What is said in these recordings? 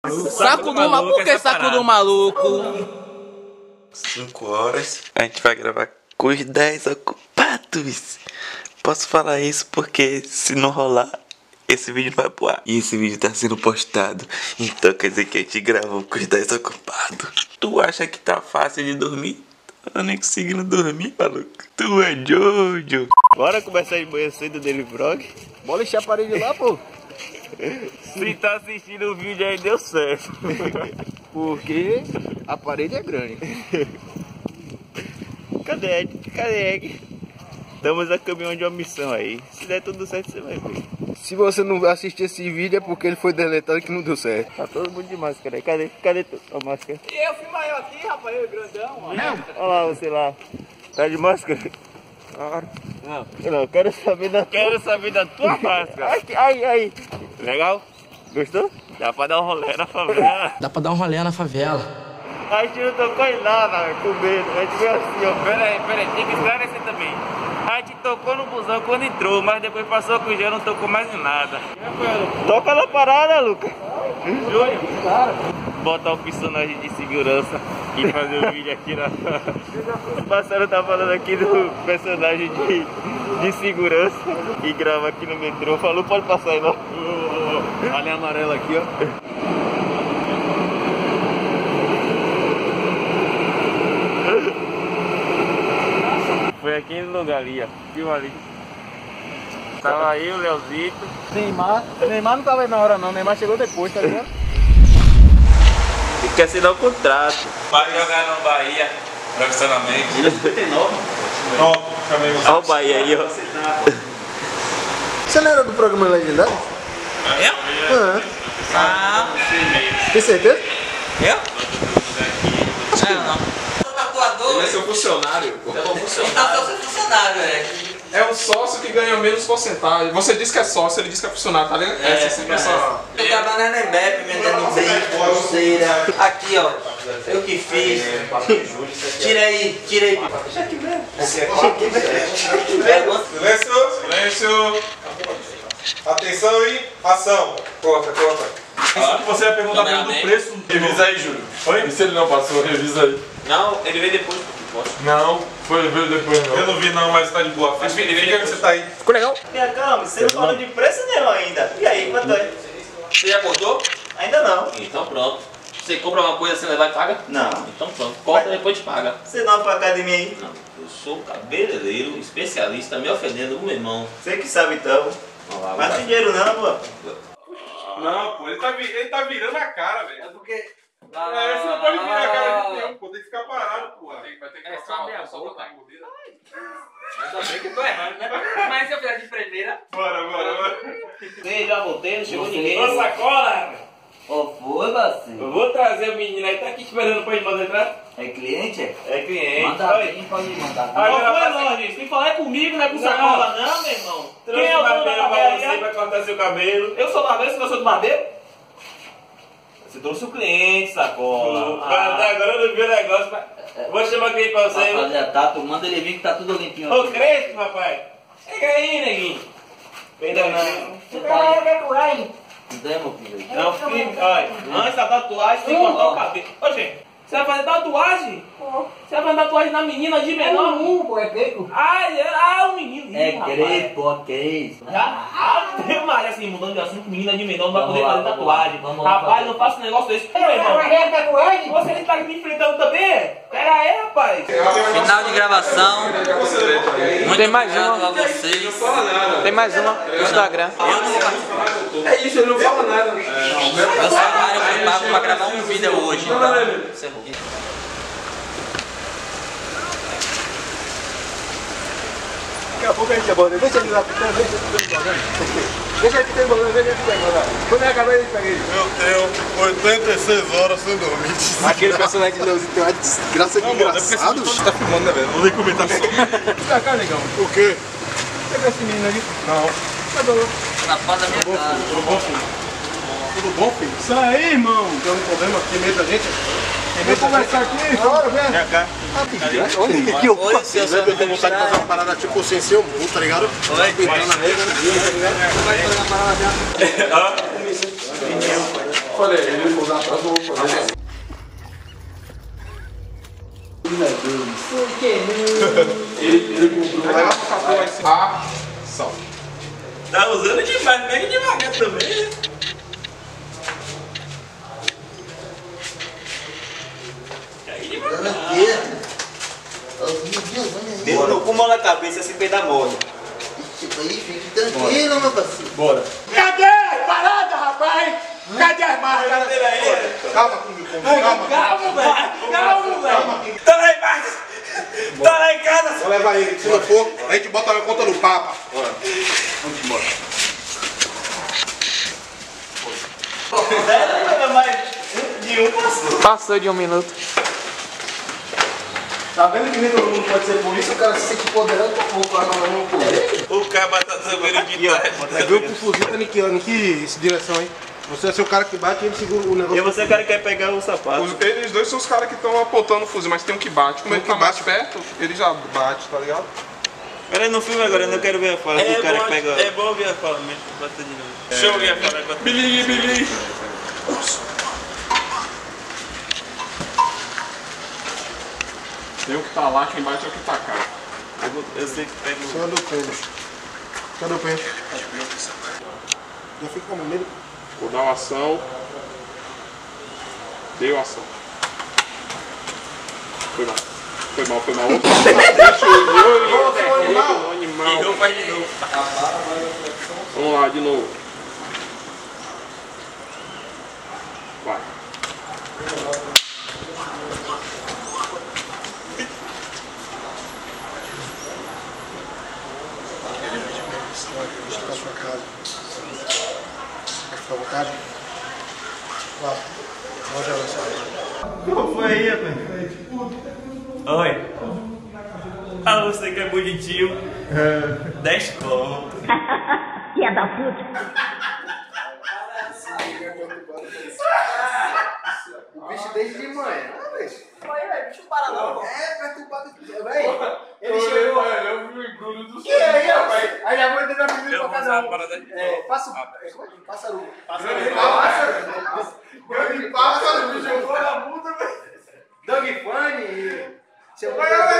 Saco do maluco, por que saco do maluco? 5 horas. A gente vai gravar com os 10 ocupados. Posso falar isso porque se não rolar, esse vídeo não vai pro ar. E esse vídeo tá sendo postado. Então quer dizer que a gente gravou com os 10 ocupados. Tu acha que tá fácil de dormir? Eu nem conseguindo dormir, maluco. Tu é Jojo. Bora começar de manhã cedo dele vlog. Bora encher a parede lá, pô. Se tá assistindo o vídeo aí, deu certo. Porque a parede é grande. Cadê Ed? Cadê Ed? Estamos a caminhão de uma missão aí. Se der tudo certo, você vai ver. Se você não assistir esse vídeo é porque ele foi deletado que não deu certo. Tá todo mundo de máscara aí. Cadê a máscara? E eu fui maior aqui, rapaz, eu grandão. Não. Olha lá, você lá. Tá de máscara? Claro. Não, quero saber da tua máscara. Ai. Legal? Gostou? Dá pra dar um rolê na favela. Dá pra dar um rolê na favela. A gente não tocou em nada, com medo. A gente veio assim, ó. Pera aí, tem que esclarecer também. A gente tocou no busão quando entrou, mas depois passou com o gel, não tocou mais em nada. Toca na parada, Lucas. Júlio. Botar o personagem de segurança e fazer o vídeo aqui na... O parceiro tá falando aqui do personagem de segurança e grava aqui no metrô. Falou, pode passar aí não. A linha amarela aqui, ó. Foi aqui no lugar ali, ó. Viu ali? Tava aí o Leozito. Neymar não tava aí na hora não, Neymar chegou depois, tá ligado? E quer assinar o contrato. Vai jogar no Bahia profissionalmente. Ele é 59. Olha o Bahia aí, ó. Você não era do programa Legendário? Eu? Ah. Tem certeza? Eu? Não. Sou tatuador. Ele é seu funcionário, pô. Então eu sou funcionário, velho. É o sócio que ganha menos porcentagem. Você diz que é sócio, ele diz que é funcionário, tá ligado? Essa é sempre essa... Tô trabalhando na EMBEP, vendendo bem, pulseira. Aqui, ó. Eu que fiz. Tira aí. Deixa aqui mesmo. Silêncio! Atenção e ação! Corta. Isso que você vai perguntar pra ele do preço. Revisa aí, Júlio. Oi? E se ele não passou, revisa aí. Não, ele veio depois. Não, veio depois não. Eu não vi não, mas tá de boa. Fica que você tá aí. Ficou legal? Calma, você não falou de preço nenhum ainda. E aí, quanto é? Você já cortou? Ainda não. Então pronto. Você compra uma coisa, você levar e paga? Não. Então pronto. Corta e depois te paga. Você não vai pra academia aí? Não. Eu sou cabeleireiro, especialista, me ofendendo, meu irmão. Você que sabe então. Mas não tem dinheiro não, pô. Não, pô, ele tá virando a cara, velho. É porque... Você não pode virar a cara de nenhum, pô. Tem que ficar parado, pô. Vai ter que só minha boca. Ainda bem que eu tô errado, né? Mas se eu fizer de primeira... Bora. Ei, já voltei, não chegou ninguém. Ô, sacola! Ô, foi, vacilo. Eu vou trazer o menino aí, tá aqui esperando pra ele mandar entrar. É cliente? É cliente. Manda bem, pode mandar. Ô, foi longe, tem que falar é comigo, não é com sacola não, meu irmão. Quem é o dono da barbearia? Vai cortar seu cabelo. Eu sou barbeiro, você não sou do barbeiro? Você trouxe o cliente, sacola. Até agora eu não vi o negócio. Vou chamar o cliente pra você. Vai fazer a tatu, manda ele vir que tá tudo limpinho. Ô, Crespo, rapaz. Chega aí, neguinho. Perdão, não. Você tá aí? Não tem, meu filho? Não, filho, olha, antes da tatuagem você tem que cortar o cabelo. Ô, gente, você vai fazer tatuagem? Você vai fazer tatuagem na menina de menor? Pô, é greco? O menino. É greco, ok. Tem mais assim, mudando de assunto, menina de menor não vai Vamos poder lá, fazer tatuagem. vamos lá, Rapaz, não faça um negócio desse com meu irmão. Você que tá me enfrentando também? Pera aí, rapaz. Final de gravação. Muito Tem mais obrigado uma. a vocês. Tem mais uma no Instagram. É isso, ele não fala nada. Meu salário foi pago pra gravar um vídeo hoje. Então, encerrou. Daqui a pouco a gente aborda. Deixa ele lá, deixa ele ter bolão, deixa ele ter bolão. Quando eu acabar, ele pega ele. Eu tenho 86 horas sem dormir. Aquele personagem de Leozito tem uma desgraça de engraçado. Você tá filmando, né, velho? Não vou nem comentar só. Tá cá, negão. O quê? Pega esse menino ali. Não. Tá bom. Na paz da minha casa. Tudo bom, filho? Tudo bom, filho? Isso aí, irmão. Tem algum problema? Tem medo da gente? Vem conversar aqui, bora, vem. Vem cá. Olha que eu Oi, seu Eu tenho vontade de fazer uma parada tipo sem ser um burro, tá ligado? Oi, Entrando na mesa, tá ligado? Vai fazer uma parada já. Falei, ele for na próxima, eu vou fazer. Ele comprou. Vai lá pro café, vai ser. Ação. Tá usando demais, pega devagar também. Pega devagar. Demorou com mão na cabeça, assim, pé da moda. Aí, fique tranquilo, meu parceiro. Bora. Cadê? Parada, rapaz! Cadê as marcas? Calma, calma. Calma, velho. Tá lá embaixo. Tá lá em casa. Vou levar ele, se não for, a gente bota na conta do Papa. Bora. Vamos embora. De um passou. Passou de 1 minuto. Tá vendo que nem todo mundo pode ser polícia? O cara se sente poderoso pra pouco lá na mão com O cara tá sabendo de trás. Viu que o fuzil tá aniquilando que direção, hein? Você é o cara que bate e ele segura o negócio. E você é o cara que quer pegar o sapato. Eles dois são os caras que estão apontando o fuzil, mas tem um que bate. Como ele tá mais perto, ele já bate, tá ligado? Peraí, no filme agora, eu não quero ver a fala do cara que pega. É bom ver a fala mesmo, bota de novo. Deixa eu ver a fala. Billy. Tem o que tá lá, quem bate é o que tá cá. Eu sei que pega o. Só do pênis. Cadê o pênis? Já fica com medo. Vou dar uma ação. Deu ação. Foi mal. Opa, deixa o animal. E eu faz de novo. Vamos lá, de novo. Vai. Deixa pra sua casa. Quer ficar à vontade? Lá. Pode avançar. Como foi aí, rapaz? Oi. Ah, você que é bonitinho. 10 conto. Filha da puta. O bicho desde de manhã. Bicho, para não. É, perturbado. Ele chegou. Eu vi o Bruno do Que aí, rapaz? Aí já vou entrar primeiro pra cada um. Pássaro. Grande pássaro, bicho. Jogou na puta, velho. Dog Funny. Seu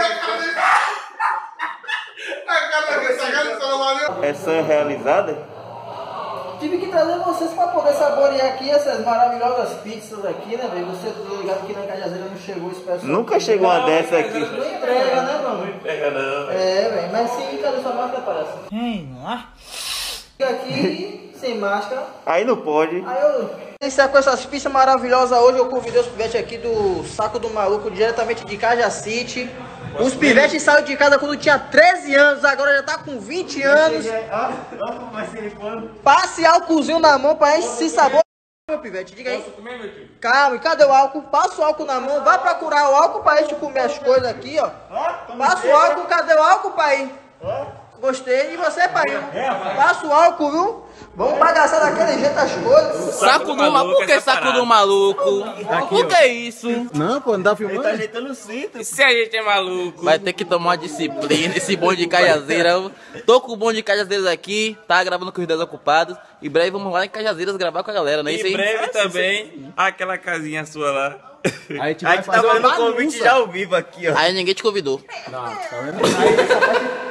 Essa é realizada? Tive que trazer vocês para poder saborear aqui essas maravilhosas pizzas aqui, né, velho? Você tá ligado que na Cajazeira não chegou esse pessoal. Nunca chegou uma dessa aqui. Não entrega, né, mano? Não pega não. É, velho. Mas sim, cadê sua máscara, parece? Fica aqui, sem máscara. Aí não pode. Aí eu... Iniciar com essas pizzas maravilhosas hoje, eu convidei os pivetes aqui do Saco do Maluco, diretamente de Cajacite. Os pivetes saíram de casa quando tinha 13 anos, agora já tá com 20 anos. Passe álcoolzinho na mão pra esse sabor, meu pivete, diga aí. Calma, e cadê o álcool? Passa o álcool na mão, vai procurar o álcool pra gente comer as coisas aqui, ó. Passa o álcool, cadê o álcool, pai? Gostei. E você, pai? Passa o álcool, viu? Vamos bagaçar daquele jeito as coisas. Saco do maluco? Por que saco do maluco? Por que isso? Não, pô, não dá filmando. Tá ajeitando o cinto. Se a gente é maluco. Vai ter que tomar uma disciplina, esse bonde de Cajazeira. Tô com o bonde de Cajazeiras aqui, tá gravando com os desocupados. Em breve vamos lá em Cajazeiras gravar com a galera, não é isso aí? Em breve também, aquela casinha sua lá. Aí a gente A gente tá fazendo convite já ao vivo aqui, ó. Aí ninguém te convidou. Não, tá vendo?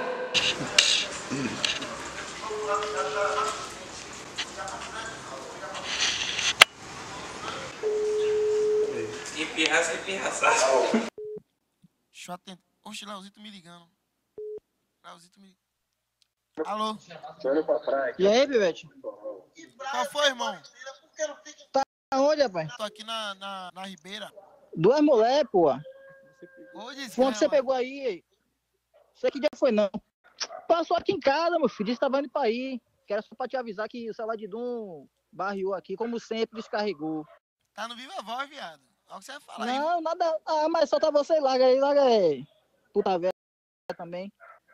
Se empirraçar. Deixa eu atender. Oxe, Leozito me ligando. Leozito me... Alô? E aí, pivete? Qual foi, irmão? Tá onde, rapaz? Tô aqui na Ribeira. Duas mulheres, pô. Ô, Quando você pegou aí? Sei que dia foi, não. Passou aqui em casa, meu filho. Disse que tava indo pra aí. Que era só pra te avisar que o celular de Dum barriou aqui, como sempre, descarregou. Tá no Viva Voz, viado. Olha o que você vai falar aí. Não, nada. Ah, mas só tá você. Larga aí. Puta velha também.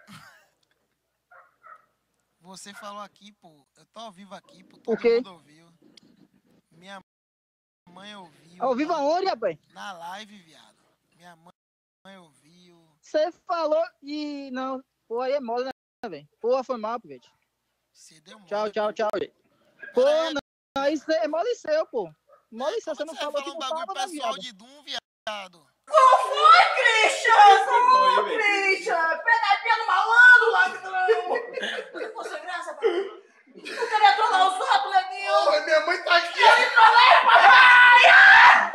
Você falou aqui, pô. Eu tô ao vivo aqui, pô. O Todo quê? mundo ouviu. Minha mãe ouviu. Ao vivo aonde, rapaz? Na live, viado. Minha mãe ouviu. Você falou e... Não. Pô, aí é mole, né, velho? Pô, foi mal, pô, gente. Você deu mole. Tchau, gente. Pô, não. Isso é mole seu, pô. Mó licença, você não falou que não tava, né, viado? de Dum, viado. Qual foi, Christian? Christian! Pegadinha do malandro, ladrão! Poxa, graça, papai. Tu queria trollar os ratos, neguinho? Porra, minha mãe tá aqui. Eu me trolei, papai!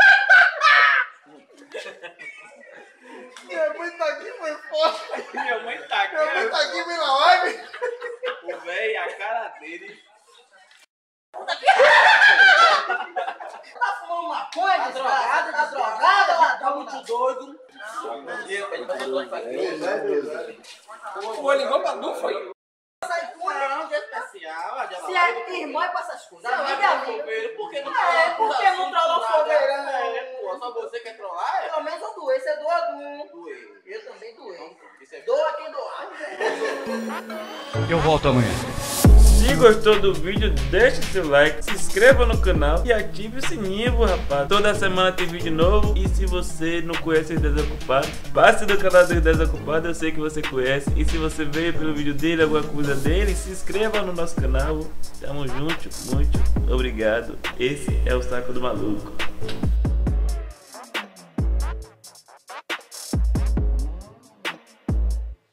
Minha mãe tá aqui, foi foda. Minha mãe tá aqui. Minha mãe tá aqui, vem na live. O velho, a cara dele. Tá fumando maconha, desgrogada, tá muito doido. Pô, ligou pra Du, foi? Não, que especial. se é irmã é pra essas coisas. Por que não porque não trollou fogueirão? Pô, só você quer trollar? Pelo menos eu doei, você doa Dum. Eu também doei. Doa quem doar. Eu volto amanhã. Se gostou do vídeo, deixe seu like, se inscreva no canal e ative o sininho, rapaz. Toda semana tem vídeo novo. E se você não conhece os Desocupados, passe do canal dos Desocupados, eu sei que você conhece. E se você veio pelo vídeo dele, alguma coisa dele, se inscreva no nosso canal. Tamo junto, muito obrigado. Esse é o Saco do Maluco.